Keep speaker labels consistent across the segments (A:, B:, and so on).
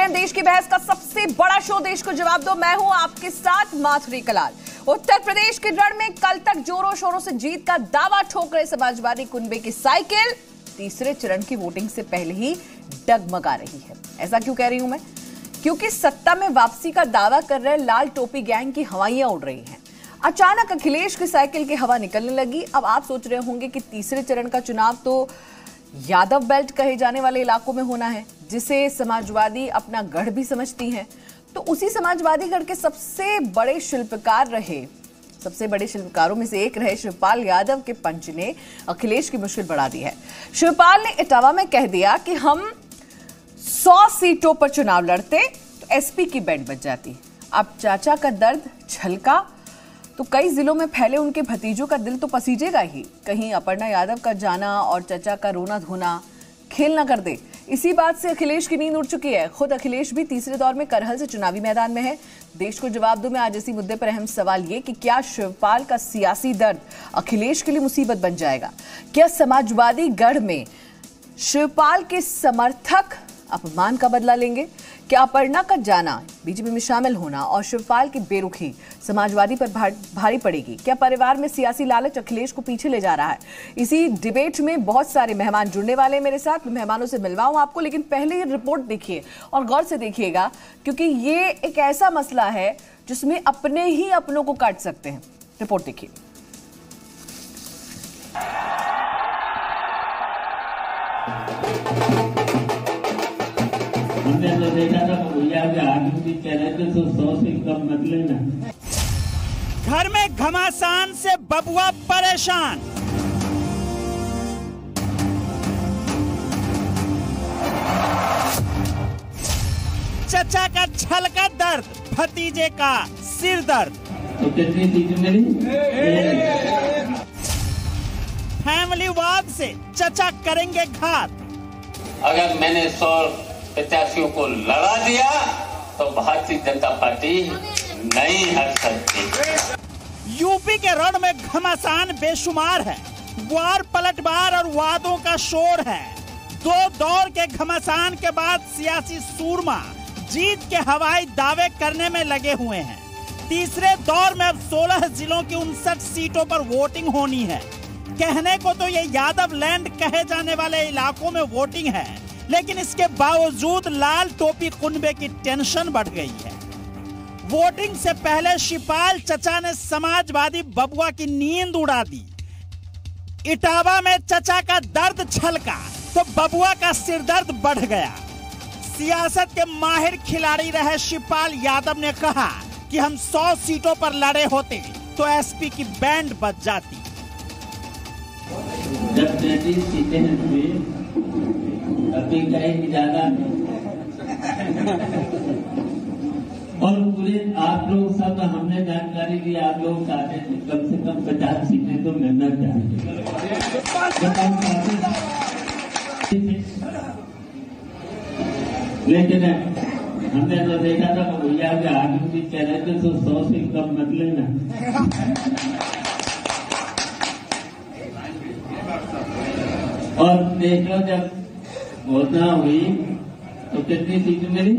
A: हैं देश की बहस का सबसे बड़ा शो देश को जवाब दो। मैं हूं आपके साथ माधुरी कलाल। उत्तर प्रदेश के रण में कल तक जोरों शोरों से जीत का दावा ठोक रहे समाजवादी कुनबे की साइकिल तीसरे चरण की वोटिंग से पहले ही डगमगा रही है। ऐसा क्यों कह रही हूं मैं? क्योंकि सत्ता में वापसी का दावा कर रहे लाल टोपी गैंग की हवाइयां उड़ रही हैं। अचानक अखिलेश की साइकिल की हवा निकलने लगी। अब आप सोच रहे होंगे कि तीसरे चरण का चुनाव तो यादव बेल्ट कहे जाने वाले इलाकों में होना है, जिसे समाजवादी अपना गढ़ भी समझती हैं। तो उसी समाजवादी गढ़ के सबसे बड़े शिल्पकारों में से एक रहे शिवपाल यादव के पंच ने अखिलेश की मुश्किल बढ़ा दी है। शिवपाल ने इटावा में कह दिया कि हम 100 सीटों पर चुनाव लड़ते तो एसपी की बैंड बज जाती। अब चाचा का दर्द छलका तो कई जिलों में फैले उनके भतीजों का दिल तो पसीजेगा ही। कहीं अपर्णा यादव का जाना और चाचा का रोना धोना खेल ना कर दे। इसी बात से अखिलेश की नींद उड़ चुकी है। खुद अखिलेश भी तीसरे दौर में करहल से चुनावी मैदान में है। देश को जवाब दो में आज इसी मुद्दे पर अहम सवाल ये कि क्या शिवपाल का सियासी दर्द अखिलेश के लिए मुसीबत बन जाएगा? क्या समाजवादी गढ़ में शिवपाल के समर्थक अपमान का बदला लेंगे? क्या अपर्णा का जाना, बीजेपी में शामिल होना और शिवपाल की बेरुखी समाजवादी पर भारी पड़ेगी? क्या परिवार में सियासी लालच अखिलेश को पीछे ले जा रहा है? इसी डिबेट में बहुत सारे मेहमान जुड़ने वाले हैं मेरे साथ। मेहमानों से मिलवाऊं आपको, लेकिन पहले ये रिपोर्ट देखिए और गौर से देखिएगा, क्योंकि ये एक ऐसा मसला है जिसमें अपने ही अपनों को काट सकते हैं। रिपोर्ट देखिए।
B: हमने तो देखा था भैया के आगे भी कह रहे थे तो 100 से कम मत लेना।
C: घर में घमासान से बबुआ परेशान। चचा का छलका दर्द, भतीजे का सिर दर्द।
B: तो कितनी सीटें मिली?
C: फैमिली वाद से चचा करेंगे घात।
B: अगर मैंने 100 प्रत्याशियों को लड़ा दिया तो भारतीय जनता पार्टी नहीं हट सकती।
C: यूपी के रण में घमासान बेशुमार है। वार पलटवार और वादों का शोर है। 2 दौर के घमासान के बाद सियासी सूरमा जीत के हवाई दावे करने में लगे हुए हैं। तीसरे दौर में अब 16 जिलों की 59 सीटों पर वोटिंग होनी है। कहने को तो ये यादव लैंड कहे जाने वाले इलाकों में वोटिंग है, लेकिन इसके बावजूद लाल टोपी कुनबे की टेंशन बढ़ गई है। वोटिंग से पहले शिवपाल चचा ने समाजवादी बबुआ की नींद उड़ा दी। इटावा में चचा का दर्द छलका तो बबुआ का सिरदर्द बढ़ गया। सियासत के माहिर खिलाड़ी रहे शिवपाल यादव ने कहा कि हम 100 सीटों पर लड़े होते तो एसपी की बैंड बज जाती।
B: जब 33 सीटें हुई अभी कहीं ज्यादा और पूरे आप लोग सब हमने जानकारी दी। आप लोग चाहते थे कम से कम 50 सीटें तो मिलना चाहिए। लेकिन हमने तो देखा था भैया के आगे भी कह रहे थे तो 100 से कम मत लेना। और देख लो जब घोषणा हुई तो कितनी सीटें मिली?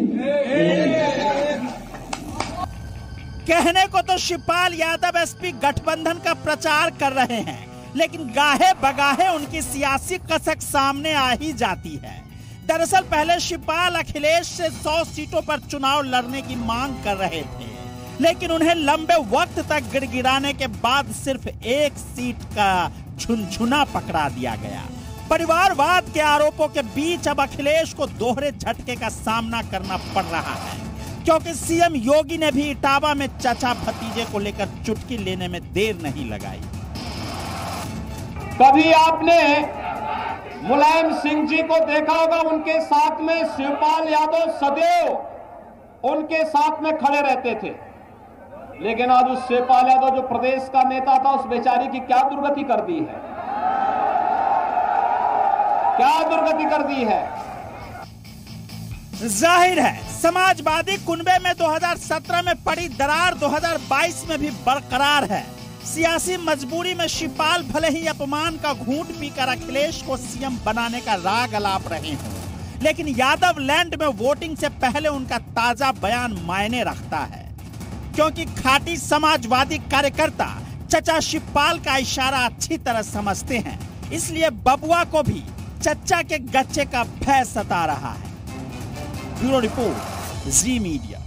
C: कहने को तो शिवपाल यादव एसपी गठबंधन का प्रचार कर रहे हैं, लेकिन गाहे बगाहे उनकी सियासी कसक सामने आ ही जाती है। दरअसल पहले शिवपाल अखिलेश से 100 सीटों पर चुनाव लड़ने की मांग कर रहे थे, लेकिन उन्हें लंबे वक्त तक गिड़गिड़ाने के बाद सिर्फ 1 सीट का झुनझुना पकड़ा दिया गया। परिवारवाद के आरोपों के बीच अब अखिलेश को दोहरे झटके का सामना करना पड़ रहा है, क्योंकि सीएम योगी ने भी इटावा में चाचा भतीजे को लेकर चुटकी लेने में देर नहीं लगाई।
D: कभी आपने मुलायम सिंह जी को देखा होगा, उनके साथ में शिवपाल यादव सदैव उनके साथ में खड़े रहते थे। लेकिन आज उस शिवपाल यादव जो प्रदेश का नेता था, उस बेचारी की क्या दुर्गति कर दी है, क्या दुर्गति कर दी है।
C: जाहिर है समाजवादी कुनबे में 2017 में पड़ी दरार 2022 में भी बरकरार है। सियासी मजबूरी में शिवपाल भले ही अपमान का घूंट पीकर अखिलेश को सीएम बनाने का राग अलाप रहे हों, लेकिन यादव लैंड में वोटिंग से पहले उनका ताजा बयान मायने रखता है, क्योंकि खाटी समाजवादी कार्यकर्ता चचा शिवपाल का इशारा अच्छी तरह समझते हैं, इसलिए बबुआ को भी चचा के गच्चे का भय सता रहा है। Bureau report, Zee Media.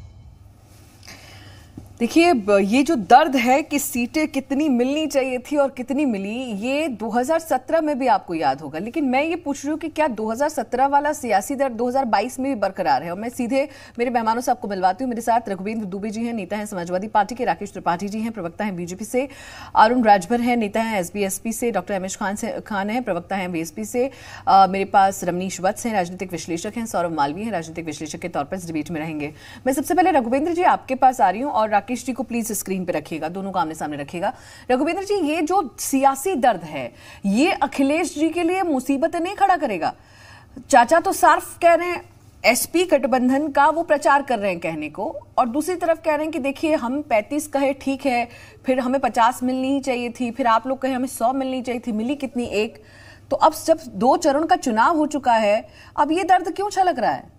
A: देखिए, ये जो दर्द है कि सीटें कितनी मिलनी चाहिए थी और कितनी मिली, ये 2017 में भी आपको याद होगा। लेकिन मैं ये पूछ रही हूँ कि क्या 2017 वाला सियासी दर्द 2022 में भी बरकरार है? और मैं सीधे मेरे मेहमानों से आपको मिलवाती हूँ। मेरे साथ रघुवेंद्र दुबे जी हैं, नेता हैं समाजवादी पार्टी के, राकेश त्रिपाठी जी हैं, प्रवक्ता हैं बीजेपी से, अरुण राजभर हैं, नेता हैं एसबीएसपी से, डॉक्टर एमएच खान हैं, प्रवक्ता हैं बीएसपी से, मेरे पास रमनीश वत्स हैं, राजनीतिक विश्लेषक हैं, सौरभ मालवीय हैं, राजनीतिक विश्लेषक के तौर पर इस डिबेट में रहेंगे। मैं सबसे पहले रघुवेंद्र जी आपके पास आ रही हूँ और राकेश जी को प्लीज स्क्रीन पे रखिएगा, दोनों को आमने सामने रखिएगा। रघुवेंद्र जी, ये जो सियासी दर्द है, ये अखिलेश जी के लिए मुसीबत नहीं खड़ा करेगा? चाचा तो साफ कह रहे हैं एसपी गठबंधन का वो प्रचार कर रहे हैं कहने को, और दूसरी तरफ कह रहे हैं कि देखिए हम 35 कहे ठीक है, फिर हमें 50 मिलनी ही चाहिए थी, फिर आप लोग कहे हमें 100 मिलनी चाहिए थी, मिली कितनी? 1। तो अब जब 2 चरण का चुनाव हो चुका है, अब ये दर्द क्यों छलक रहा है?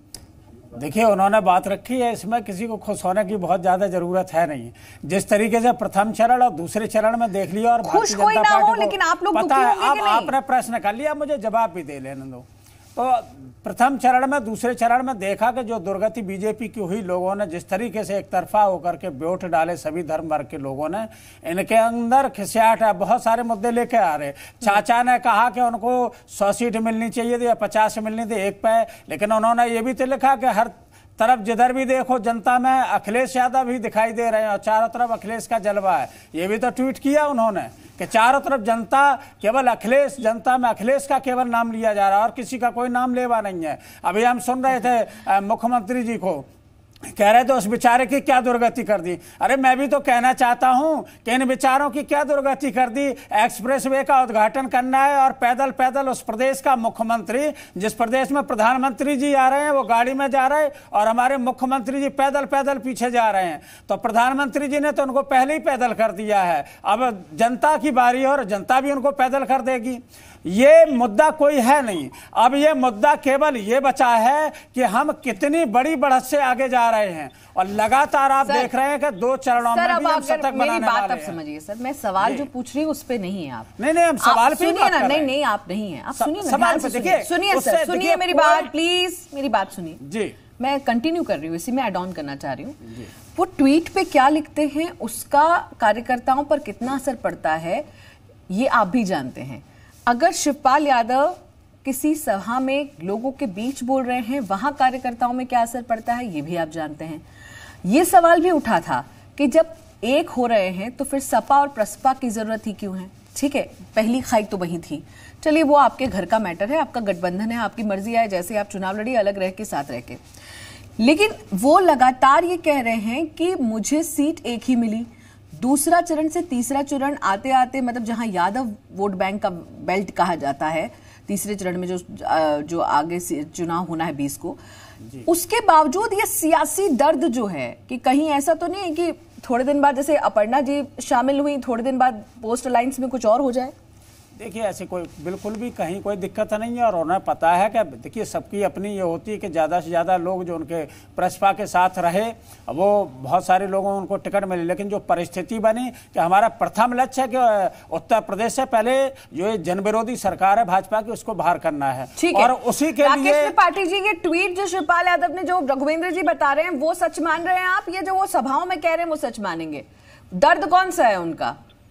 E: देखिए, उन्होंने बात रखी है, इसमें किसी को खुश होने की बहुत ज्यादा जरूरत है नहीं। जिस तरीके से प्रथम चरण और दूसरे चरण में देख लिया, और
A: खुश कोई ना हो, लेकिन आप लोग
E: पता है, अब आपने प्रश्न कर लिया, मुझे जवाब भी दे लेने दो। तो प्रथम चरण में, दूसरे चरण में देखा कि जो दुर्गति बीजेपी की हुई, लोगों ने जिस तरीके से एक तरफा होकर के वोट डाले, सभी धर्म वर्ग के लोगों ने, इनके अंदर खिसियाट है, बहुत सारे मुद्दे लेके आ रहे। चाचा ने कहा कि उनको 100 सीट मिलनी चाहिए थी या 50 मिलनी थी, एक पे, लेकिन उन्होंने ये भी तो लिखा कि हर तरफ जिधर भी देखो जनता में अखिलेश यादव ही दिखाई दे रहे हैं और चारों तरफ अखिलेश का जलवा है। ये भी तो ट्वीट किया उन्होंने कि चारों तरफ जनता, केवल अखिलेश, जनता में अखिलेश का केवल नाम लिया जा रहा है और किसी का कोई नाम लेवा नहीं है। अभी हम सुन रहे थे मुख्यमंत्री जी को, कह रहे थे उस बेचारे की क्या दुर्गति कर दी। अरे मैं भी तो कहना चाहता हूं कि इन बेचारों की क्या दुर्गति कर दी। एक्सप्रेसवे का उद्घाटन करना है और पैदल पैदल उस प्रदेश का मुख्यमंत्री, जिस प्रदेश में प्रधानमंत्री जी आ रहे हैं, वो गाड़ी में जा रहे हैं और हमारे मुख्यमंत्री जी पैदल पैदल पीछे जा रहे हैं। तो प्रधानमंत्री जी ने तो उनको पहले ही पैदल कर दिया है, अब जनता की बारी है और जनता भी उनको पैदल कर देगी। ये मुद्दा कोई है नहीं। अब ये मुद्दा केवल ये बचा है कि हम कितनी बड़ी बढ़त से आगे जा रहे हैं, और लगातार आप देख रहे हैं कि 2 चरणों में भी हम शतक बनाने वाले हैं।
A: समझिए सर, मैं सवाल जो पूछ रही हूँ उस पे नहीं है आप।
E: नहीं, हम सवाल पे
A: सुनिए ना। नहीं, आप नहीं है, आप सुनिए, सवाल पे देखिए, सुनिए सर, सुनिए मेरी बात, प्लीज मेरी बात सुनिए जी। मैं कंटिन्यू कर रही हूँ, इसी में ऐड ऑन करना चाह रही हूँ। वो ट्वीट पे क्या लिखते हैं, उसका कार्यकर्ताओं पर कितना असर पड़ता है, ये आप भी जानते हैं। अगर शिवपाल यादव किसी सभा में लोगों के बीच बोल रहे हैं, वहां कार्यकर्ताओं में क्या असर पड़ता है, ये भी आप जानते हैं। ये सवाल भी उठा था कि जब एक हो रहे हैं तो फिर सपा और प्रसपा की जरूरत ही क्यों है? ठीक है, पहली खाई तो वही थी, चलिए वो आपके घर का मैटर है, आपका गठबंधन है, आपकी मर्जी है, जैसे आप चुनाव लड़िए, अलग रह के साथ रह के। लेकिन वो लगातार ये कह रहे हैं कि मुझे सीट एक ही मिली। दूसरा चरण से तीसरा चरण आते आते, मतलब जहां यादव वोट बैंक का बेल्ट कहा जाता है, तीसरे चरण में जो आगे से चुनाव होना है 20 को, उसके बावजूद ये सियासी दर्द जो है कि कहीं ऐसा तो नहीं है कि थोड़े दिन बाद जैसे अपर्णा जी शामिल हुई, थोड़े दिन बाद पोस्ट अलायंस में कुछ और हो जाए?
E: देखिए, ऐसे कोई बिल्कुल भी कहीं कोई दिक्कत नहीं है, और उन्हें पता है कि देखिए सबकी अपनी ये होती है कि ज़्यादा से ज़्यादा लोग जो उनके प्रसपा के साथ रहे, वो बहुत सारे लोगों को उनको टिकट मिले। लेकिन जो परिस्थिति बनी कि हमारा प्रथम लक्ष्य है कि उत्तर प्रदेश से पहले जो ये जन विरोधी सरकार है भाजपा की, उसको बाहर करना है, और उसी के लिए
A: राकेश त्रिपाठी जी, ये ट्वीट जो शिवपाल यादव ने, जो रघुवेंद्र जी बता रहे हैं, वो सच मान रहे हैं आप? ये जो वो सभाओं में कह रहे हैं वो सच मानेंगे? दर्द कौन सा है उनका?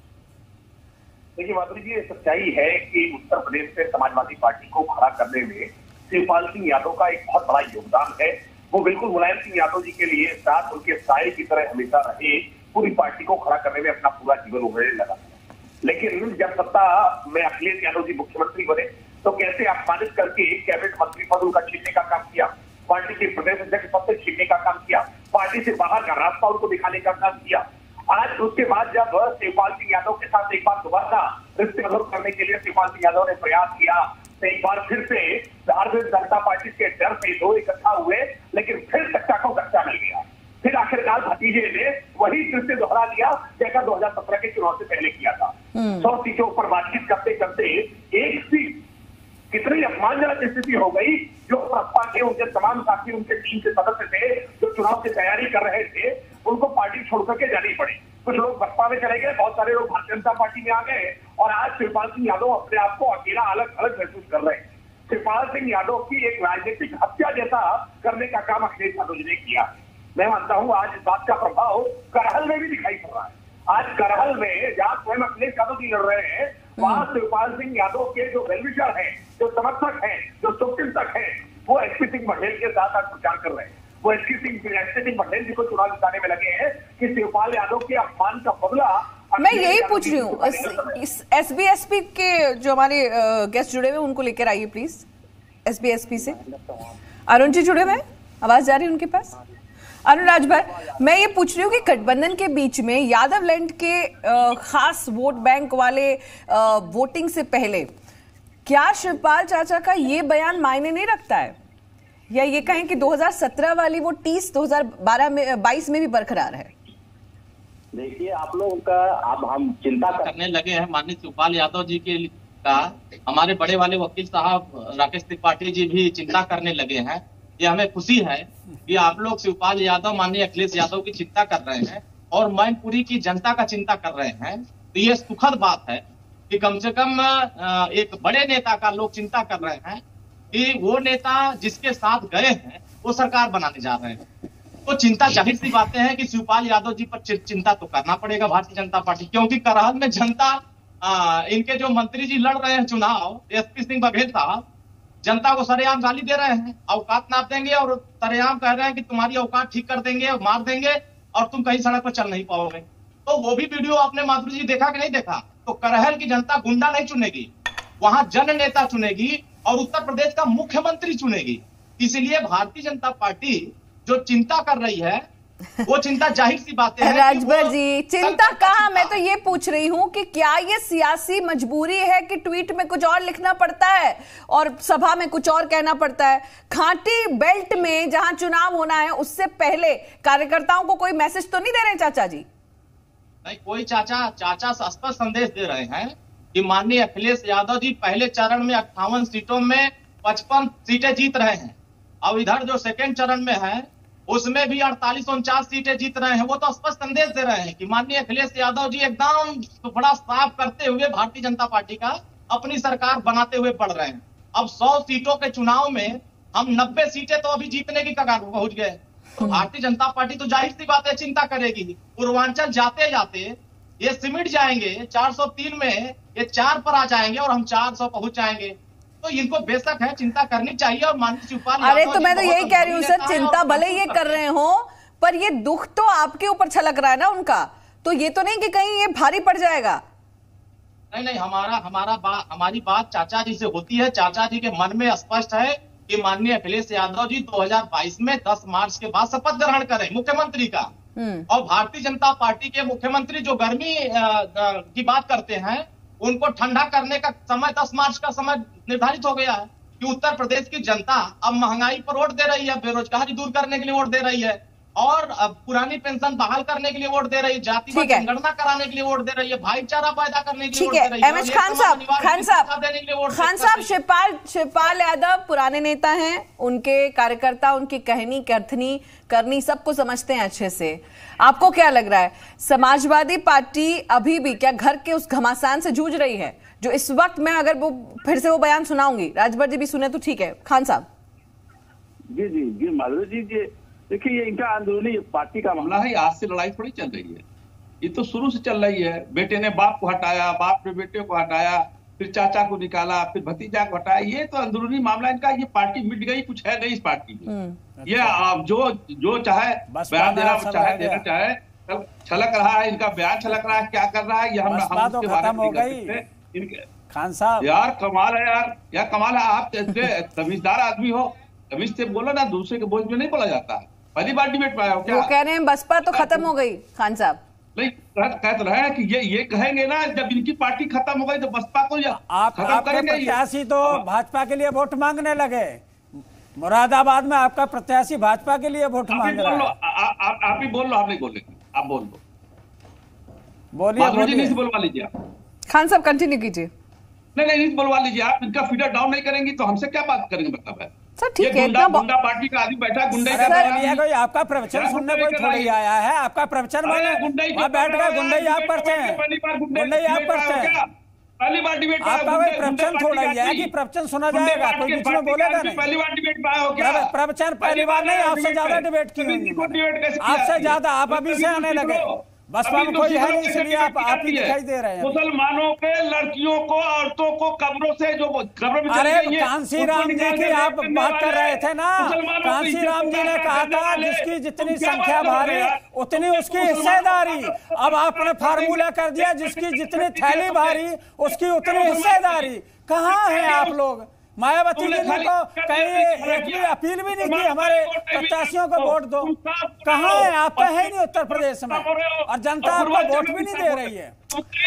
F: देखिए माधुरी जी, ये सच्चाई है कि उत्तर प्रदेश से समाजवादी पार्टी को खड़ा करने में शिवपाल सिंह यादव का एक बहुत बड़ा योगदान है। वो बिल्कुल मुलायम सिंह यादव जी के लिए साथ उनके साए की तरह हमेशा रहे, पूरी पार्टी को खड़ा करने में अपना पूरा जीवन उन्होंने लगा। लेकिन जब सत्ता में अखिलेश यादव जी मुख्यमंत्री बने तो कैसे अपमानित करके कैबिनेट मंत्री पद उनका छीनने का काम किया, पार्टी के प्रदेश अध्यक्ष पद से छीनने का काम किया, पार्टी से बाहर का रास्ता उनको दिखाने का काम किया। आज उसके बाद जब शिवपाल सिंह यादव के साथ एक बार दोबारा रिश्ते मधुर करने के लिए शिवपाल सिंह यादव ने प्रयास किया, तो एक बार फिर से भारतीय जनता पार्टी के डर से 2 इकट्ठा हुए, लेकिन फिर कच्चा को कच्चा मिल गया। फिर आखिरकार भतीजे ने वही फिर से दोहरा दिया जैसा 2017 के चुनाव से पहले किया था। 100 सीटों पर बातचीत करते करते एक सीट कितनी अपमानजनक स्थिति हो गई। जो बसपा के उनके तमाम साथी, उनके टीम के सदस्य थे जो चुनाव की तैयारी कर रहे थे, उनको पार्टी छोड़ करके जानी पड़ी। कुछ लोग बसपा में चले गए, बहुत सारे लोग भारतीय जनता पार्टी में आ गए और आज शिवपाल सिंह यादव अपने आप को अकेला अलग अलग महसूस कर रहे हैं। शिवपाल सिंह यादव की एक राजनीतिक हत्या जैसा करने का काम अखिलेश यादव जी ने किया। मैं मानता हूं आज इस बात का प्रभाव करहल में भी दिखाई पड़ रहा है। आज करहल में जहां स्वयं अखिलेश यादव जी लड़ रहे हैं, वहां शिवपाल सिंह यादव के जो वेलविशर हैं, जो समर्थक हैं, जो शुभचिंतक हैं, वो एसपी सिंह बघेल के साथ आज प्रचार कर रहे हैं। वो एसपी सिंह बघेल जी को चुनाव जिताने में लगे हैं कि शिवपाल यादव के अपमान का बदला।
A: मैं यही पूछ रही हूँ, एसबीएसपी के जो हमारे गेस्ट जुड़े हुए उनको लेकर आइए प्लीज। एसबीएसपी से अरुण जी जुड़े हुए, आवाज जा रही है उनके पास? अरुण राजभर, मैं ये पूछ रही हूँ कि गठबंधन के बीच में यादव लैंड के खास वोट बैंक वाले वोटिंग से पहले क्या शिवपाल चाचा का ये बयान मायने नहीं रखता है, या ये कहें कि 2017 वाली वो 2022 में भी बरकरार है?
G: देखिए, आप लोगों का अब हम चिंता
B: करने लगे हैं माननीय शिवपाल यादव जी के का, हमारे बड़े वाले वकील साहब राकेश त्रिपाठी जी भी चिंता करने लगे हैं। ये हमें खुशी है कि आप लोग शिवपाल यादव, माननीय अखिलेश यादव की चिंता कर रहे हैं और मैनपुरी की जनता का चिंता कर रहे हैं। तो ये सुखद बात है कि कम से कम एक बड़े नेता का लोग चिंता कर रहे हैं कि वो नेता जिसके साथ गए हैं वो सरकार बनाने जा रहे हैं। तो चिंता जाहिर सी बातें हैं कि शिवपाल यादव जी पर चिंता तो करना पड़ेगा भारतीय जनता पार्टी, क्योंकि करहल में जनता, इनके जो मंत्री जी लड़ रहे हैं चुनाव, एसपी सिंह बघेल साहब, जनता को सरेआम गाली दे रहे हैं, औकात नाप देंगे और सरेआम कह रहे हैं कि तुम्हारी औकात ठीक कर देंगे और मार देंगे और तुम कहीं सड़क पर चल नहीं पाओगे। तो वो भी वीडियो आपने माधुरी जी देखा कि नहीं देखा? तो करहल की जनता गुंडा नहीं चुनेगी, वहां जन नेता चुनेगी और उत्तर प्रदेश का मुख्यमंत्री चुनेगी। इसलिए भारतीय जनता पार्टी जो चिंता कर रही है वो चिंता जाहिर सी बात है।
A: राजभर जी, चिंता कहाँ? मैं तो ये पूछ रही हूँ कि क्या ये सियासी मजबूरी है कि ट्वीट में कुछ और लिखना पड़ता है और सभा में कुछ और कहना पड़ता है? घाटी बेल्ट में जहां चुनाव होना है उससे पहले कार्यकर्ताओं को कोई मैसेज तो नहीं दे रहे चाचा जी?
B: नहीं, कोई चाचा स्पष्ट संदेश दे रहे हैं कि माननीय अखिलेश यादव जी पहले चरण में 58 सीटों में 55 सीटें जीत रहे हैं और इधर जो सेकेंड चरण में है उसमें भी 48-49 सीटें जीत रहे हैं। वो तो स्पष्ट संदेश दे रहे हैं कि माननीय अखिलेश यादव जी एकदम बड़ा साफ करते हुए भारतीय जनता पार्टी का अपनी सरकार बनाते हुए बढ़ रहे हैं। अब 100 सीटों के चुनाव में हम 90 सीटें तो अभी जीतने की कगार पर पहुंच गए। तो भारतीय जनता पार्टी तो जाहिर सी बात है चिंता करेगी। पूर्वांचल जाते जाते ये सिमट जाएंगे, 403 में ये 4 पर आ जाएंगे और हम 400 पहुंच जाएंगे। तो इनको बेशक है चिंता करनी चाहिए और माननीय शिवपाल,
A: अरे तो मैं तो यही कह रही हूँ सर, चिंता भले ये कर रहे हो पर ये दुख तो आपके ऊपर छलक रहा है ना उनका, तो ये तो नहीं कि कहीं ये भारी पड़ जाएगा।
B: नहीं, हमारी बात चाचा जी से होती है। चाचा जी के मन में स्पष्ट है कि माननीय अखिलेश यादव जी 2022 में 10 मार्च के बाद शपथ ग्रहण करें मुख्यमंत्री का। और भारतीय जनता पार्टी के मुख्यमंत्री जो गर्मी की बात करते हैं उनको ठंडा करने का समय 10 मार्च का समय निर्धारित हो गया है कि उत्तर प्रदेश की जनता अब महंगाई पर वोट दे रही है, बेरोजगारी दूर करने के लिए वोट दे रही है और अब पुरानी पेंशन बहाल करने के लिए वोट दे रही है, जातिगत जनगणना कराने के लिए वोट दे रही है, भाईचारा पैदा करने के लिए वोट दे रही है।
A: एमएच खान साहब, शिवपाल यादव पुराने नेता हैं, उनके कार्यकर्ता उनकी कहनी कथनी करनी सबको समझते हैं अच्छे से। आपको क्या लग रहा है, समाजवादी पार्टी अभी भी क्या घर के उस घमासान से जूझ रही है जो इस वक्त मैं अगर वो फिर से वो बयान सुनाऊंगी, राजभर जी भी सुने तो ठीक है। खान साहब।
G: जी माधुरी जी, देखिए ये इनका अंदरूनी पार्टी का मामला है। आज से लड़ाई थोड़ी चल रही है, ये तो शुरू से चल रही है। बेटे ने बाप को हटाया, बाप ने बेटे को हटाया, फिर चाचा को निकाला, फिर भतीजा को हटाया। ये तो अंदरूनी मामला इनका। ये पार्टी मिट गई, कुछ है नहीं इस पार्टी में। ये जो चाहे बयान देना चाहे छलक रहा है, इनका बयान छलक रहा है, क्या कर रहा है ये हम खत्म हो गई।
E: खान साहब
G: यार कमाल है यार कमाल है। आप तमीजदार आदमी हो, तमीज से बोलो ना, दूसरे के बोझ में नहीं बोला जाता है। पहली बार डिबेट में आया हो क्या?
A: वो कह रहे हैं बसपा तो खत्म हो गई। खान साहब
G: नहीं, कह तो रहे हैं कि ये कहेंगे ना जब इनकी पार्टी खत्म हो गई तो बसपा को
E: आपके प्रत्याशी तो भाजपा के लिए वोट मांगने लगे। मुरादाबाद में आपका प्रत्याशी भाजपा के लिए वोट मांग रहा है।
G: आप ही बोल लो, आप नहीं बोलेंगे, आप बोल लो।
E: बोलिए
G: बोलवा लीजिए आप।
A: खान साहब कंटिन्यू कीजिए।
G: नहीं बुलवा लीजिए आप, इनका फीडर डाउन नहीं करेंगे तो हमसे क्या बात करेंगे, मतलब है
A: सर ठीक है।
G: गुंडा पार्टी का आदमी बैठा गुंडे का
E: कोई आपका प्रवचन सुनने कोई थोड़ी आया है, आपका प्रवचन वहाँ बैठ गए गुंडई आप करते हैं, गुंडई आप करते हैं,
G: पहली बार डिबेट
E: आपका कोई प्रवचन थोड़ा ही है कि प्रवचन सुना जाएगा, कोई बीच में बोलेगा नहीं।
G: पहली बार डिबेट में आए हो क्या?
E: प्रवचन पहली बार नहीं, आपसे ज्यादा डिबेट की होगी, आपसे ज्यादा, आप अभी से आने लगे, बसपा में कोई है नहीं इसलिए आप ही दिखाई दे रहे हैं।
G: मुसलमानों के लड़कियों को, औरतों को कब्रों से जो कब्रों में,
E: अरे कांसी राम जी की आप बात कर रहे थे ना, कांसी राम जी ने कहा था जिसकी जितनी संख्या भारी उतनी उसकी हिस्सेदारी, अब आपने फार्मूला कर दिया जिसकी जितनी थैली भारी उसकी उतनी हिस्सेदारी। कहाँ है आप लोग? मायावती जी ने तो कहीं एक भी अपील भी नहीं की हमारे प्रत्याशियों को वोट दो, कहाँ है आप? तो है नहीं उत्तर प्रदेश में और जनता आपको वोट भी नहीं दे रही है।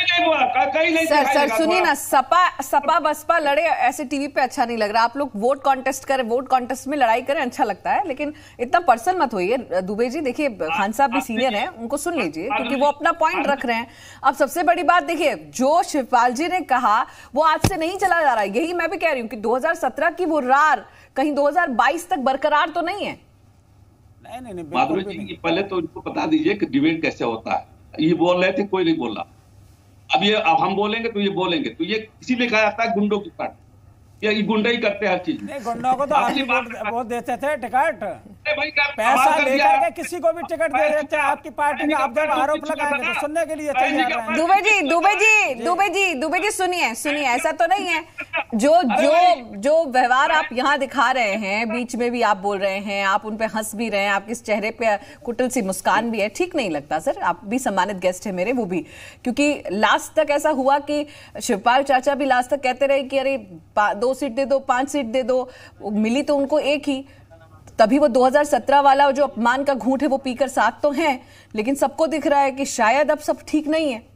A: सर सुनिए ना, सपा बसपा लड़े ऐसे टीवी पे अच्छा नहीं लग रहा, आप लोग वोट कॉन्टेस्ट करें, वोट कॉन्टेस्ट में लड़ाई करें अच्छा लगता है, लेकिन इतना पर्सनल मत होइए। दुबे जी देखिए, खान साहब भी सीनियर हैं, उनको सुन लीजिए क्योंकि वो अपना पॉइंट रख रहे हैं। अब सबसे बड़ी बात देखिए, जो शिवपाल जी ने कहा वो आज से नहीं चला जा रहा है, यही मैं भी कह रही हूँ कि 2017 की वो रार कहीं 2022 तक बरकरार तो नहीं है।
E: नहीं
G: माधुरी जी, पहले तो इनको बता दीजिए कि डिबेट कैसे होता है। ये बोल रहे थे, कोई नहीं बोला, अब हम बोलेंगे तो ये बोलेंगे, तो ये इसीलिए कहा जाता है गुंडों की पार्टी, ये गुंडा ही करते हैं हर चीज में।
E: गुंडों को तो आप ही वोट देते थे, टिकट पैसा लेकर के किसी को भी टिकट दे देते हैं आपकी पार्टी में। आप जब आरोप लगाएंगे तो सुनने के लिए तैयार हैं।
A: दुबे जी सुनिए, ऐसा तो नहीं है। जो व्यवहार आप यहाँ दिखा रहे हैं, बीच में भी आप बोल रहे हैं, आप उन पे हंस भी रहे हैं, आपके चेहरे पे कुटिल सी मुस्कान भी है, ठीक नहीं लगता सर। आप भी सम्मानित गेस्ट है मेरे, वो भी, क्योंकि लास्ट तक ऐसा हुआ कि शिवपाल चाचा भी लास्ट तक कहते रहे कि अरे 2 सीट दे दो, 5 सीट दे दो, मिली तो उनको एक ही। तभी वो 2017 वाला जो अपमान का घूंट है वो पीकर साथ तो हैं, लेकिन सबको दिख रहा है कि शायद अब सब ठीक नहीं है।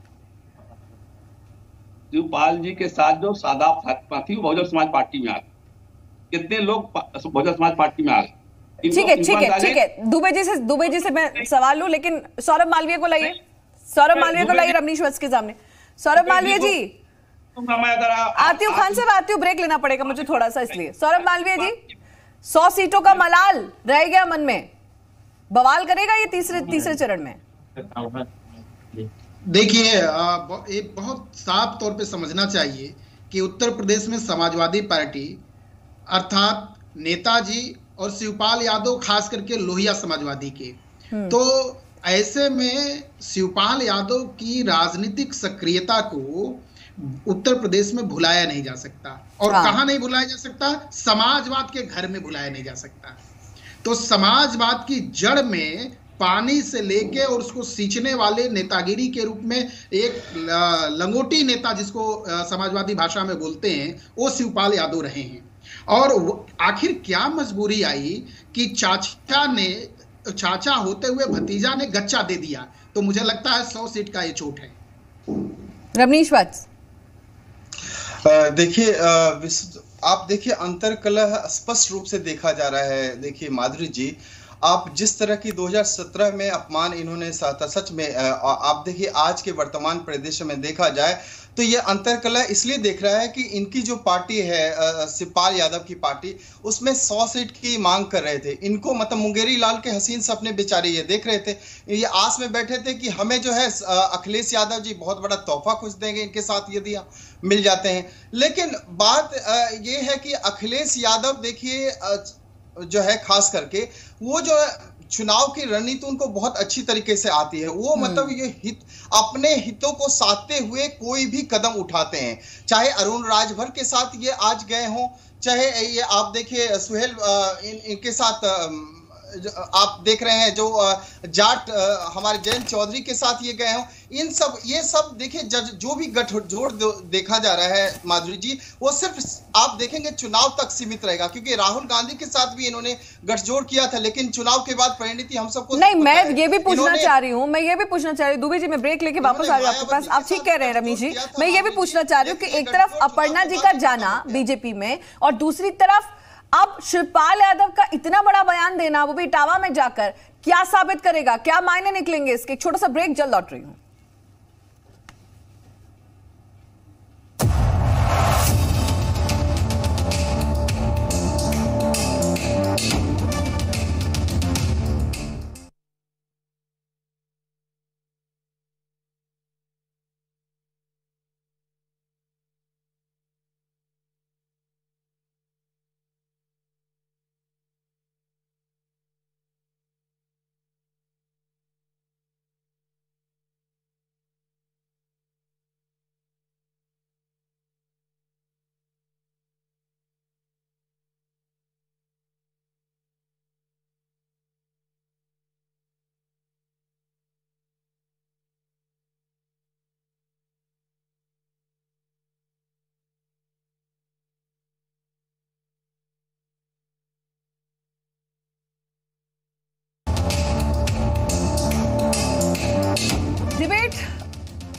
G: शिवपाल जी के साथ जो सादा थी वो बहुजन समाज पार्टी में आ गए, कितने लोग बहुजन समाज पार्टी में आ गए।
A: ठीक है। दुबे जी से मैं सवाल लूं, लेकिन सौरभ मालवीय को लाइए, रमनीश वत्स के सामने। सौरभ मालवीय जी, आती हूँ खान साहब, आती हूँ, ब्रेक लेना पड़ेगा मुझे थोड़ा सा, इसलिए। सौरभ मालवीय जी, 100 सीटों का मलाल रह गया मन में, बवाल करेगा ये तीसरे चरण में?
H: देखिए, ये बहुत साफ तौर पे समझना चाहिए कि उत्तर प्रदेश में समाजवादी पार्टी अर्थात नेताजी और शिवपाल यादव, खास करके लोहिया समाजवादी के, तो ऐसे में शिवपाल यादव की राजनीतिक सक्रियता को उत्तर प्रदेश में भुलाया नहीं जा सकता। और कहां नहीं भुलाया जा सकता? समाजवाद के घर में भुलाया नहीं जा सकता। तो समाजवाद की जड़ में पानी से लेके और उसको सींचने वाले नेतागिरी के रूप में एक लंगोटी नेता, जिसको समाजवादी भाषा में बोलते हैं, वो शिवपाल यादव रहे हैं। और आखिर क्या मजबूरी आई कि चाचा होते हुए भतीजा ने गच्चा दे दिया? तो मुझे लगता है 100 सीट का ये चोट है।
A: रमनीश वत्स,
I: देखिए, आप देखिए अंतरकलह स्पष्ट रूप से देखा जा रहा है। देखिए माधुरी जी, आप जिस तरह की 2017 में अपमान इन्होंने सहता, सच में आप देखिए आज के वर्तमान परिदृश्य में देखा जाए तो ये अंतरकलह इसलिए देख रहा है कि इनकी जो पार्टी है शिवपाल यादव की पार्टी, उसमें 100 सीट की मांग कर रहे थे। इनको मतलब मुंगेरी लाल के हसीन सपने बेचारे ये देख रहे थे, ये आस में बैठे थे कि हमें जो है अखिलेश यादव जी बहुत बड़ा तोहफा कुछ देंगे इनके साथ यदि मिल जाते हैं। लेकिन बात ये है कि अखिलेश यादव देखिए जो है खास करके वो जो चुनाव की रणनीति उनको बहुत अच्छी तरीके से आती है। वो मतलब ये अपने हितों को साधते हुए कोई भी कदम उठाते हैं, चाहे अरुण राजभर के साथ ये आज गए हों, चाहे ये आप देखिए सुहेल इनके साथ आप देख रहे हैं जो जाट हमारे जयंत चौधरी के साथ ये गए हों, ये सब देखिए जो भी गठजोड़ देखा जा रहा है माधुरी जी, वो सिर्फ आप देखेंगे चुनाव तक सीमित रहेगा, क्योंकि राहुल गांधी के साथ भी इन्होंने गठजोड़ किया था, लेकिन चुनाव के बाद परिणति हम सबको
A: नहीं। मैं ये भी पूछना चाह रही हूँ, दुबे जी, मैं ब्रेक लेके वापस आ रही हूँ आपके पास। आप ठीक कह रहे हैं रमेश जी, मैं ये भी पूछना चाह रही हूँ कि एक तरफ अपर्णा जी का जाना बीजेपी में और दूसरी तरफ अब शिवपाल यादव का इतना बड़ा बयान देना, वो भी इटावा में जाकर, क्या साबित करेगा, क्या मायने निकलेंगे इसके? छोटा सा ब्रेक, जल्द लौट रही हूं।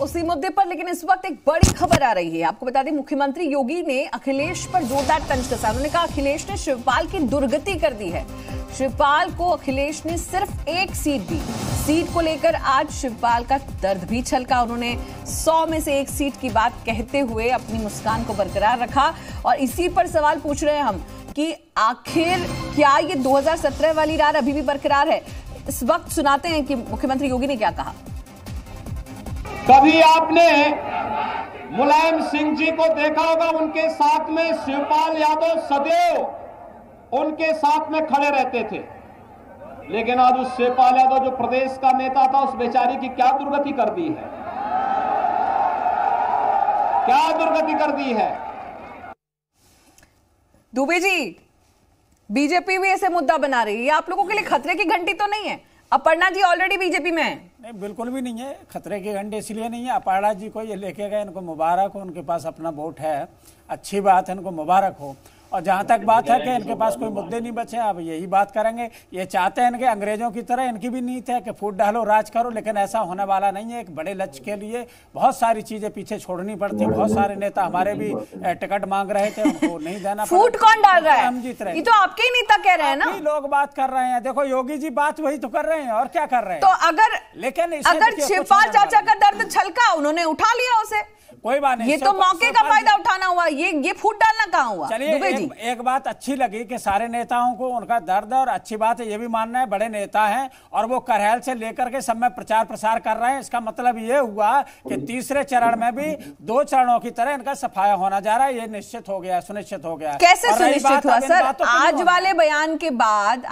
A: उसी मुद्दे पर, लेकिन इस वक्त एक बड़ी खबर आ रही है। आपको बता दें, मुख्यमंत्री योगी ने अखिलेश पर जोरदार तंज कसा। उन्होंने कहा अखिलेश ने शिवपाल की दुर्गति कर दी है। शिवपाल को अखिलेश ने सिर्फ एक सीट दी। सीट को लेकर आज शिवपाल का दर्द भी छलका। उन्होंने 100 में से एक सीट की बात कहते हुए अपनी मुस्कान को बरकरार रखा। और इसी पर सवाल पूछ रहे हैं हम कि आखिर क्या ये 2017 वाली रार अभी भी बरकरार है? इस वक्त सुनाते हैं कि मुख्यमंत्री योगी ने क्या कहा।
D: कभी आपने मुलायम सिंह जी को देखा होगा, उनके साथ में शिवपाल यादव सदैव उनके साथ में खड़े रहते थे। लेकिन आज उस शिवपाल यादव जो प्रदेश का नेता था, उस बेचारी की क्या दुर्गति कर दी है, क्या दुर्गति कर दी है।
A: दुबे जी, बीजेपी भी ऐसे मुद्दा बना रही है, आप लोगों के लिए खतरे की घंटी तो नहीं है? अपर्णा जी ऑलरेडी बीजेपी में है।
E: नहीं, बिल्कुल भी नहीं है। खतरे की घंटे इसलिए नहीं है, अपर्णा जी को ये लेके गए, इनको मुबारक हो, उनके पास अपना वोट है, अच्छी बात है, इनको मुबारक हो। और जहां तक बात है कि इनके पास कोई मुद्दे नहीं बचे, अब यही बात करेंगे। ये चाहते हैं कि अंग्रेजों की तरह इनकी भी नीयत है कि फूट डालो राज करो, लेकिन ऐसा होने वाला नहीं है। एक बड़े लक्ष्य के लिए बहुत सारी चीजें पीछे छोड़नी पड़ती है। बहुत सारे नेता हमारे भी टिकट मांग रहे थे, उनको नहीं देना।
A: फूट कौन डाल रहा है?
E: हम जीत रहे हैं।
A: ये तो आपके ही नेता कह रहे हैं ना।
E: लोग बात कर रहे हैं, देखो योगी जी बात वही तो कर रहे हैं, और क्या कर रहे हैं।
A: तो अगर शिवपाल चाचा का दर्द छलका, उन्होंने उठा लिया उसे,
E: कोई बात नहीं।
A: ये तो मौके का फायदा उठाना हुआ, ये फूट डालना कहाँ हुआ?
E: चलिए, एक बात अच्छी लगी कि सारे नेताओं को उनका दर्द, और अच्छी बात है ये भी मानना है बड़े नेता हैं और वो करहल से लेकर के सब में प्रचार प्रसार कर रहे हैं। इसका मतलब ये हुआ कि तीसरे चरण में भी 2 चरणों की तरह इनका सफाया होना जा रहा है। ये निश्चित हो गया, सुनिश्चित हो गया।
A: कैसे सुनिश्चित हुआ सर? आज वाले बयान के बाद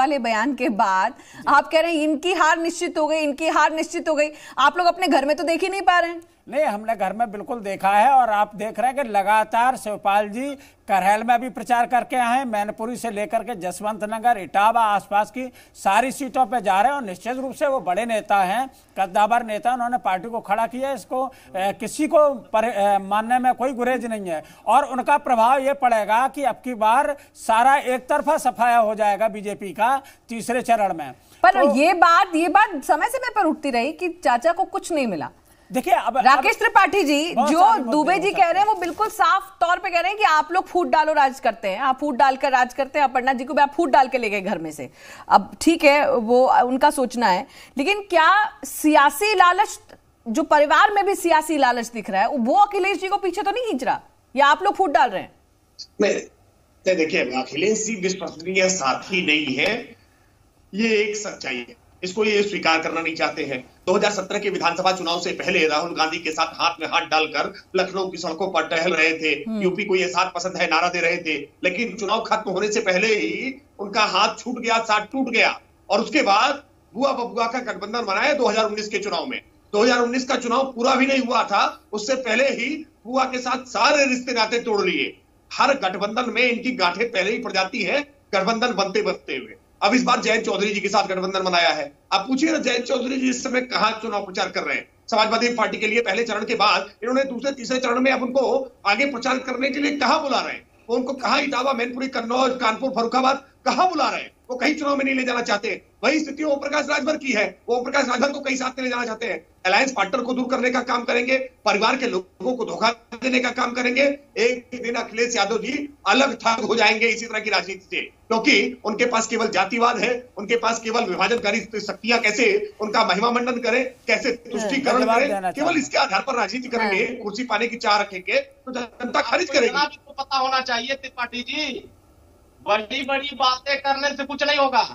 A: आप कह रहे हैं इनकी हार निश्चित हो गई, इनकी हार निश्चित हो गई। आप लोग अपने घर में तो देख ही नहीं पा रहे हैं।
E: नहीं, हमने घर में बिल्कुल देखा है, और आप देख रहे हैं कि लगातार शिवपाल जी करहल में भी प्रचार करके आए हैं। मैनपुरी से लेकर के जसवंत नगर, इटावा, आसपास की सारी सीटों पे जा रहे हैं। और निश्चित रूप से वो बड़े नेता हैं, कद्दावर नेता, उन्होंने पार्टी को खड़ा किया। इसको किसी को मानने में कोई गुरेज नहीं है। और उनका प्रभाव ये पड़ेगा कि अब की बार सारा एक तरफा सफाया हो जाएगा बीजेपी का तीसरे चरण में।
A: पर तो ये बात समय समय पर उठती रही कि चाचा को कुछ नहीं मिला।
E: देखिए, अब
A: राकेश त्रिपाठी जी जो दुबे जी कह रहे हैं, वो बिल्कुल साफ तौर पे कह रहे हैं कि आप लोग फूट डालो राज करते हैं, आप फूट डालकर राज करते हैं। अपर्णा जी को भी आप फूट डाल के ले गए घर में से। अब ठीक है, वो उनका सोचना है, लेकिन क्या सियासी लालच, जो परिवार में भी सियासी लालच दिख रहा है, वो अखिलेश जी को पीछे तो नहीं खींच रहा, या आप लोग फूट डाल रहे हैं?
F: नहीं, देखिए, अखिलेश जी विश्वसनीय साथी नहीं है, ये एक सच्चाई है, इसको ये स्वीकार करना नहीं चाहते हैं। 2017 के विधानसभा चुनाव से पहले राहुल गांधी के साथ हाथ में हाथ डालकर लखनऊ की सड़कों पर टहल रहे थे, यूपी को ये साथ पसंद है नारा दे रहे थे। लेकिन चुनाव खत्म होने से पहले ही उनका हाथ छूट गया, साथ टूट गया, और उसके बाद बुआ बबुआ का गठबंधन बनाया 2019 के चुनाव में। 2019 का चुनाव पूरा भी नहीं हुआ था, उससे पहले ही बुआ के साथ सारे रिश्ते नाते तोड़ लिए। हर गठबंधन में इनकी गांठें पहले ही पड़ जाती है, गठबंधन बनते बनते हुए। अब इस बार जयंत चौधरी जी के साथ गठबंधन बनाया है। अब पूछिए ना, जयंत चौधरी जी इस समय कहां चुनाव प्रचार कर रहे हैं? समाजवादी पार्टी के लिए पहले चरण के बाद इन्होंने दूसरे तीसरे चरण में अब उनको आगे प्रचार करने के लिए कहां बुला रहे हैं? वो उनको कहां इटावा, मैनपुरी, कन्नौज, कानपुर, फर्रुखाबाद कहां बुला रहे हैं? वो कहीं चुनाव में नहीं ले जाना चाहते। वही स्थिति ओम प्रकाश राजभर की है। ओम प्रकाश राजभर को कहीं साथ में ले जाना चाहते हैं। अलायंस पार्टनर को दूर करने का काम करेंगे, परिवार के लोगों को धोखा देने का काम करेंगे। एक दिन अखिलेश यादव जी अलग थलग हो जाएंगे इसी तरह की राजनीति से, क्योंकि उनके पास केवल जातिवाद है, उनके पास केवल विभाजनकारी शक्तियां कैसे उनका महिमा मंडन करें, कैसे तुष्टीकरण करें, केवल इसके आधार पर राजनीति करेंगे। कुर्सी पाने की चाह रखेंगे तो जनता खारिज करेगी।
B: पता होना चाहिए त्रिपाठी जी, बड़ी बड़ी बातें करने से कुछ नहीं होगा।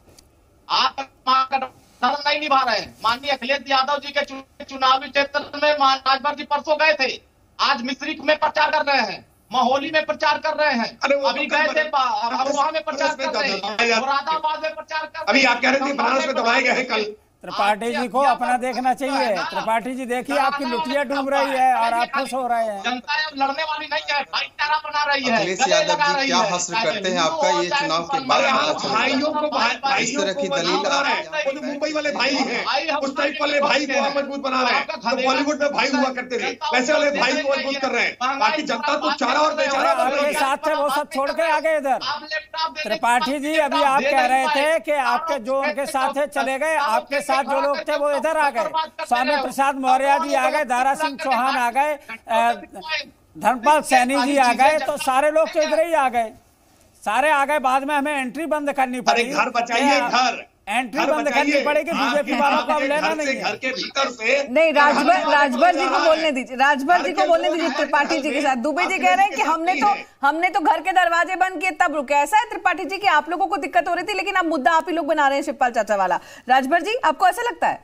B: आप धर्म नहीं निभा रहे हैं। माननीय अखिलेश यादव जी के चुनावी क्षेत्र में राजभर जी परसों गए थे, आज मिस्री में प्रचार कर रहे हैं, महोली में प्रचार कर रहे हैं, अभी गए थे वहां में प्रचार कर रहे हैं, मुरादाबाद में प्रचार कर रहे हैं।
F: अभी आप कह रहे थे बनारस में दबाए गए हैं कल।
E: त्रिपाठी जी को अपना देखना चाहिए। त्रिपाठी जी देखिए, आपकी लुटिया डूब रही है और आप खुश हो रहे हैं।
B: जनता लड़ने वाली नहीं है, भाईचारा बना रही है।
I: अखिलेश यादव जी क्या हश्र करते हैं आपका ये चुनाव के बाद
F: भाइयों को इस तरह की दलील, मुंबई वाले भाई हैं, उस टाइप वाले भाई को मजबूत बना रहे हैं। तो बॉलीवुड में भाई हुआ करते थे, वैसे वाले भाई को मजबूत कर रहे हैं। बाकी जनता तो चारा और बेचारा
E: आपके साथ थे, वो सब छोड़ के आगे इधर। त्रिपाठी जी, अभी आप कह रहे थे कि आपके जो उनके साथ है चले गए, आपके साथ जो लोग थे वो इधर आ गए, स्वामी प्रसाद मौर्य जी आ गए, दारा सिंह चौहान आ गए, धर्मपाल सैनी जी आ गए, तो सारे लोग तो इधर ही आ गए, सारे आ गए। बाद में हमें एंट्री बंद करनी पड़ी,
J: घर बचाइए, घर
E: एंट्री बंद करनी पड़ेगी, बीजेपी वालों को अब लेना नहीं है।
J: घर के भीतर से
A: नहीं, राजभर जी को बोलने दीजिए, राजभर जी को बोलने दीजिए त्रिपाठी जी के साथ। दुबे जी कह रहे हैं कि हमने तो घर के दरवाजे बंद किए तब रुके। ऐसा है त्रिपाठी जी कि आप लोगों को दिक्कत हो रही थी, लेकिन अब मुद्दा आप ही लोग बना रहे हैं शिवपाल चाचा वाला। राजभर जी, आपको ऐसा लगता है?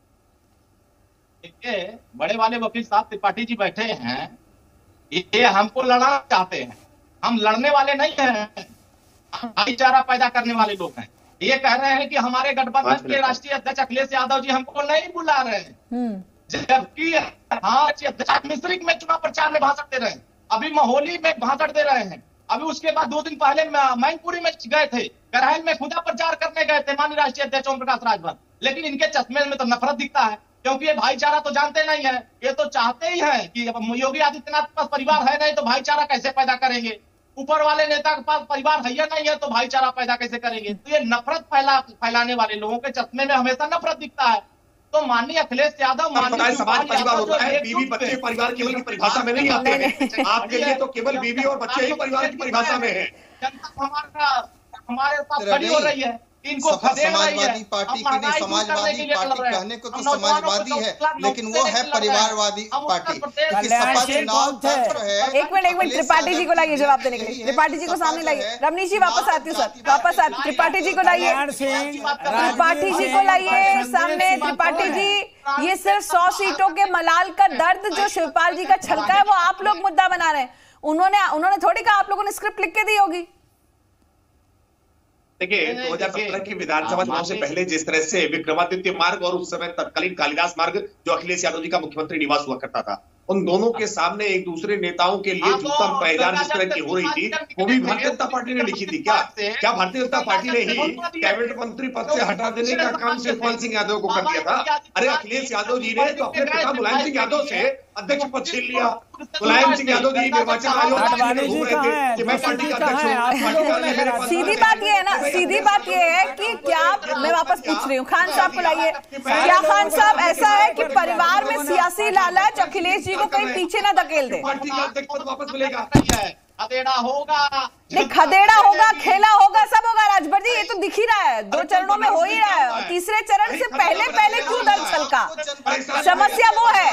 B: देखिए, बड़े वाले वकील साहब त्रिपाठी जी बैठे हैं, ये हमको लड़ना चाहते हैं, हम लड़ने वाले नहीं हैं, हम भाईचारा पैदा करने वाले लोग हैं। ये कह रहे हैं कि हमारे गठबंधन के राष्ट्रीय अध्यक्ष अखिलेश यादव जी हमको नहीं बुला रहे हैं, जबकि अध्यक्ष मिश्रिक में चुनाव प्रचार में भाषण दे रहे हैं, अभी मोहाली में भाषण दे रहे हैं, अभी उसके बाद 2 दिन पहले मैनपुरी में गए थे, करहल में खुदा प्रचार करने गए थे माननीय राष्ट्रीय अध्यक्ष ओम प्रकाश राजभर। लेकिन इनके चश्मे में तो नफरत दिखता है, क्योंकि ये भाईचारा तो जानते नहीं है। ये तो चाहते ही है कि योगी आदित्यनाथ के पास परिवार है नहीं तो भाईचारा कैसे पैदा करेंगे, ऊपर वाले नेता के पास परिवार है नहीं है तो भाईचारा पैदा कैसे करेंगे। तो ये नफरत फैलाने वाले लोगों के चश्मे में हमेशा नफरत दिखता है। तो माननीय अखिलेश यादव,
J: माननीय समाज परिवार होता है, बीवी बच्चे परिवार केवल की परिभाषा में नहीं आते हैं। आपके लिए तो केवल बीवी और बच्चे ही परिवार की परिभाषा में है।
B: जनता हमारे साथ खड़ी हो रही है, इनको
I: समाजवादी पार्टी की नहीं, समाजवादी पार्टी कहने को तो समाजवादी है, लेकिन वो है परिवारवादी पार्टी। सपा चुनाव है।
A: एक मिनट त्रिपाठी जी को लाइए जवाब देने के लिए, त्रिपाठी जी को सामने लाइए। रमनीश जी वापस आती हूँ सर, वापस आती, त्रिपाठी जी को लाइए, त्रिपाठी जी को लाइए सामने। त्रिपाठी जी, ये सिर्फ 100 सीटों के मलाल का दर्द जो शिवपाल जी का छलका है वो आप लोग मुद्दा बना रहे हैं। उन्होंने थोड़ी कहा आप लोगों ने स्क्रिप्ट लिख के दी होगी।
J: देखिए, 2017 की विधानसभा चुनाव से पहले जिस तरह से विक्रमादित्य मार्ग और उस समय तत्कालीन कालिदास मार्ग जो अखिलेश यादव जी का मुख्यमंत्री निवास हुआ करता था, उन दोनों के सामने एक दूसरे नेताओं के लिए जूता पहचान जिस तरह की हो रही थी, वो भी भारतीय जनता पार्टी ने लिखी थी। क्या भारतीय जनता पार्टी ने ही कैबिनेट मंत्री पद से हटा देने का काम शिवपाल सिंह यादव को कर दिया था? अरे अखिलेश यादव जी ने तो अपने पिता मुलायम सिंह यादव से अध्यक्ष पद छीन लिया। मुलायम सिंह यादव जी निर्वाचन आयोग कि मैं पार्टी का अध्यक्ष हूँ।
A: सीधी बात ये है ना, सीधी बात ये है कि क्या, मैं वापस पूछ रही हूँ, खान साहब को लाइए। क्या खान साहब ऐसा है कि परिवार में सियासी लालच अखिलेश जी को कहीं पीछे ना धकेल दे?
J: पार्टी का अध्यक्ष पद वापस मिलेगा,
B: खदेड़ा होगा,
A: नहीं खदेड़ा होगा, खेला होगा, सब होगा। राजभर जी, ये तो दिख ही रहा है, 2 चरणों में हो ही रहा है, और तीसरे चरण से पहले क्यों दर्द छलका? समस्या वो है।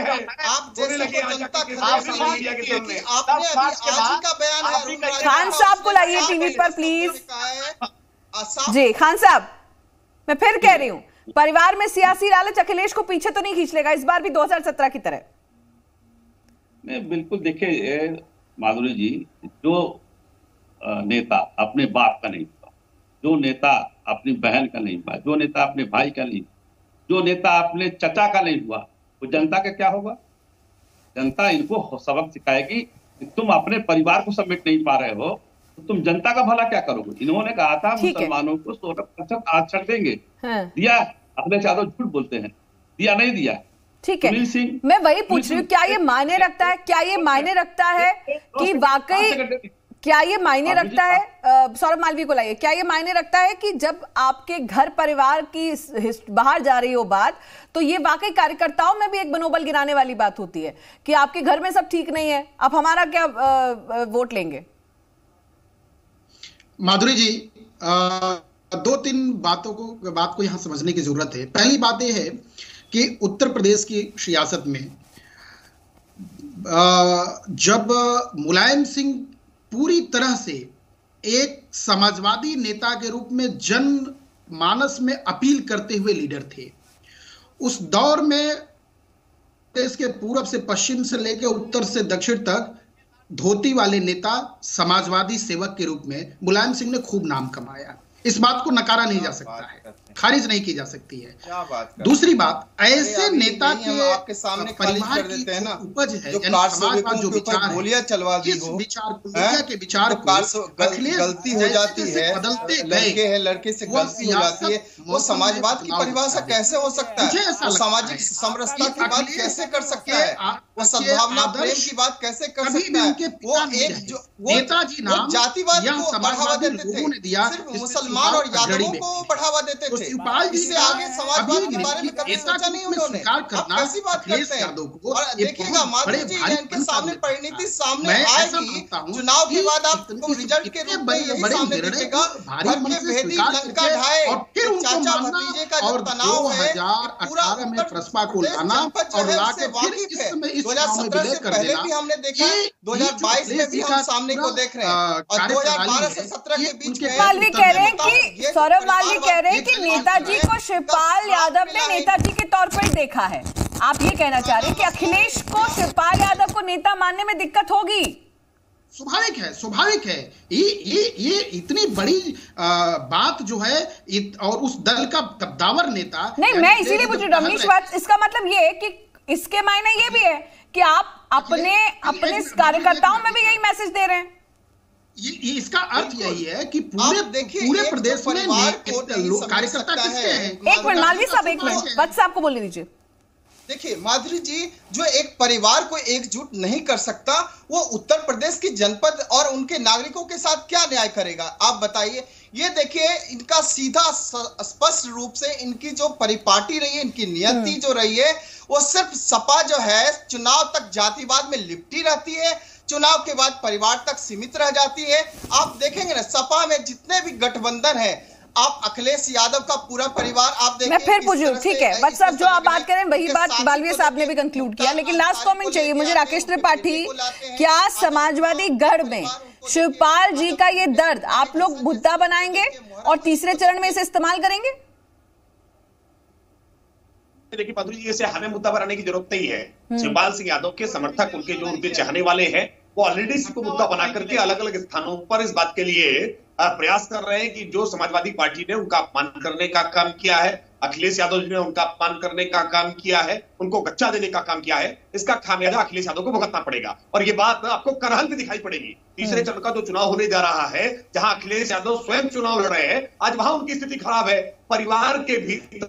A: खान साहब को लाइए टीवी पर प्लीज। जी खान साहब, मैं फिर कह रही हूँ, परिवार में सियासी लालच अखिलेश को पीछे तो नहीं खींच लेगा इस बार भी 2017 की तरह?
G: नहीं, बिल्कुल। देखिए माधुरी जी, जो नेता अपने बाप का नहीं हुआ, जो नेता अपनी बहन का नहीं हुआ, जो नेता अपने भाई का नहीं, जो नेता अपने चचा का नहीं हुआ, वो जनता का क्या होगा? जनता इनको सबक सिखाएगी कि तुम अपने परिवार को समेट नहीं पा रहे हो तो तुम जनता का भला क्या करोगे। इन्होंने कहा था मुसलमानों को 16% आरक्षण देंगे, दिया? अखिलेश यादव झूठ बोलते हैं, दिया नहीं दिया।
A: ठीक है, मैं वही पूछ रही हूँ, क्या ये मायने रखता है, क्या ये मायने रखता है कि वाकई, क्या ये मायने रखता है? सौरभ मालवीय को लाइए। क्या ये मायने रखता है कि जब आपके घर परिवार की बाहर जा रही हो बात, तो ये वाकई कार्यकर्ताओं में भी एक मनोबल गिराने वाली बात होती है कि आपके घर में सब ठीक नहीं है, आप हमारा क्या वोट लेंगे?
H: माधुरी जी, 2-3 बात को यहां समझने की जरूरत है। पहली बात यह है कि उत्तर प्रदेश की सियासत में जब मुलायम सिंह पूरी तरह से एक समाजवादी नेता के रूप में जन मानस में अपील करते हुए लीडर थे, उस दौर में देश के पूरब से पश्चिम से लेकर उत्तर से दक्षिण तक धोती वाले नेता, समाजवादी सेवक के रूप में मुलायम सिंह ने खूब नाम कमाया। इस बात को नकारा नहीं जा सकता है, खारिज नहीं की जा सकती है।
I: क्या बात
H: दूसरी बात, ऐसे नेता के
I: आपके सामने खारिज कर देते हैं ना,
H: उपज है,
I: जो समाजवाद जो विचार गोलियां चलवा दी हो,
H: के विचार
I: गलती हो जाती है, बदलते लड़के हैं, लड़के से गलती हो जाती है, वो समाजवाद की परिभाषा कैसे हो सकता है? वो सामाजिक समरसता की बात कैसे कर सकता है? वो सद्भावना प्रेम की बात कैसे कर सकता है? वो एक जो नेताजी नाम
H: जातिवाद
I: को बढ़ावा देते थे, सिर्फ मुसलमान और यादवों को बढ़ावा देते थे। इससे आगे समाजवाद के बारे में कभी सोचा नहीं उन्होंने। अब कैसी बात करते हैं? और देखिएगा माधुरी जी, इनके सामने परिणति सामने आएगी, चुनाव के बाद आपको रिजल्ट के रूप में यही सामने दिखेगा। भेदी लंका ढाए, चाचा भतीजे का जो तनाव है, पूरा प्रसपा को लाना और लाके वाकिफ है। 2017 से पहले भी हमने देखा, 2022 में भी हम सामने को देख रहे हैं, और 2012 से 17 के बीच में
A: मालवीय कह रहे हैं कि सौरभ मालवीय कह रहे हैं कि नेताजी को शिवपाल यादव ने नेताजी के तौर पर देखा है। आप ये कहना चाह रहे हैं कि अखिलेश को शिवपाल यादव को नेता मानने में दिक्कत होगी?
H: स्वाभाविक है। ये इतनी बड़ी बात जो है, और उस दल का कद्दावर नेता
A: नहीं, मैं इसीलिए पूछ रही हूँ रमेश बात। इसका मतलब ये है कि इसके मायने ये भी है कि आप अपने कार्यकर्ताओं में भी यही मैसेज दे रहे हैं।
H: इसका अर्थ यही है कि पूरे प्रदेश में कार्यकर्ता किसके हैं?
A: एक मिनट मालवीय साहब, एक मिनट वत्स साहब को बोलने दीजिए।
I: देखिए माधुरी जी, जो एक परिवार को एकजुट नहीं कर सकता, वो उत्तर प्रदेश की जनपद और उनके नागरिकों के साथ क्या न्याय करेगा? आप बताइए। ये देखिए, इनका सीधा स्पष्ट रूप से इनकी जो परिपाटी रही है, इनकी नियति जो रही है, वो सिर्फ सपा जो है चुनाव तक जातिवाद में लिपटी रहती है, चुनाव के बाद परिवार तक सीमित रह जाती है। आप देखेंगे ना, सपा में जितने भी गठबंधन है, आप अखिलेश यादव का पूरा परिवार आप देखिए।
A: मैं फिर पूछूं, ठीक है वत्स साहब, जो आप बात करें वही बात मालवीय साहब ने भी कंक्लूड किया, लेकिन लास्ट कमेंट चाहिए मुझे। राकेश त्रिपाठी, क्या समाजवादी गढ़ में शिवपाल जी का ये दर्द आप लोग मुद्दा बनाएंगे और तीसरे चरण में इसे इस्तेमाल करेंगे?
J: देखिए माधुरी जी, इसे हमें मुद्दा बनाने की जरूरत नहीं है। शिवपाल सिंह यादव के समर्थक, उनके जो उनके चाहने वाले हैं, वो ऑलरेडी इसको मुद्दा बना करके अलग अलग स्थानों पर इस बात के लिए प्रयास कर रहे हैं कि जो समाजवादी पार्टी ने उनका अपमान करने का काम किया है, अखिलेश यादव जी ने उनका अपमान करने का काम किया है, उनको गच्चा देने का काम किया है, इसका खामियाजा अखिलेश यादव को भुगतना पड़ेगा। और ये बात आपको करहल में दिखाई पड़ेगी। तीसरे चरण का जो चुनाव होने जा रहा है, जहां अखिलेश यादव स्वयं चुनाव लड़ रहे हैं, आज वहां उनकी स्थिति खराब है। परिवार के भीतर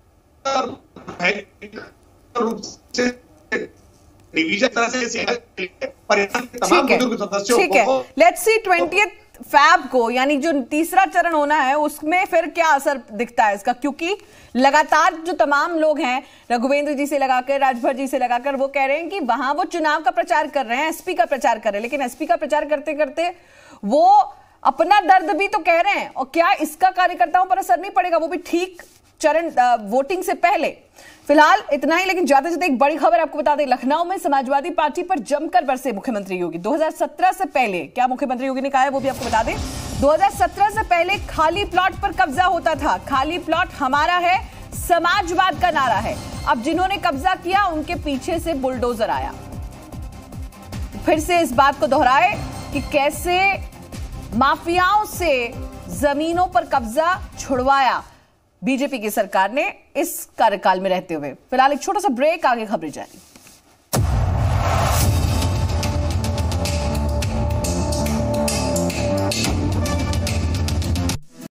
J: डिवीजन तरह से तमाम बुजुर्ग सदस्यों को,
A: लेट्स सी 20 फैब को, यानी जो तीसरा चरण होना है, उसमें फिर क्या असर दिखता है इसका? क्योंकि लगातार जो तमाम लोग हैं, रघुवेंद्र जी से लगाकर राजभर जी से लगाकर, वो कह रहे हैं कि वहां वो चुनाव का प्रचार कर रहे हैं, एसपी का प्रचार कर रहे हैं, लेकिन एसपी का प्रचार करते करते वो अपना दर्द भी तो कह रहे हैं। और क्या इसका कार्यकर्ताओं पर असर नहीं पड़ेगा, वो भी ठीक चरण वोटिंग से पहले? फिलहाल इतना ही, लेकिन ज्यादा से ज्यादा एक बड़ी खबर आपको बता दें, लखनऊ में समाजवादी पार्टी पर जमकर बरसे मुख्यमंत्री योगी। 2017 से पहले क्या मुख्यमंत्री योगी ने कहा है वो भी आपको बता दें। 2017 से पहले खाली प्लॉट पर कब्जा होता था, खाली प्लॉट हमारा है, समाजवाद का नारा है। अब जिन्होंने कब्जा किया उनके पीछे से बुलडोजर आया। फिर से इस बात को दोहराए कि कैसे माफियाओं से जमीनों पर कब्जा छुड़वाया बीजेपी की सरकार ने इस कार्यकाल में रहते हुए। फिलहाल एक छोटा सा ब्रेक, आगे खबरें जारी।